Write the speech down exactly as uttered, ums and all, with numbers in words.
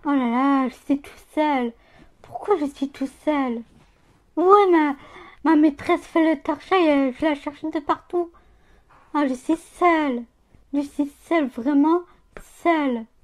Oh là là, je suis tout seul. Pourquoi je suis tout seul? Où est ma, ma maîtresse fait le torchon, je la cherche de partout. Ah, je suis seule. Je suis seule, vraiment seule.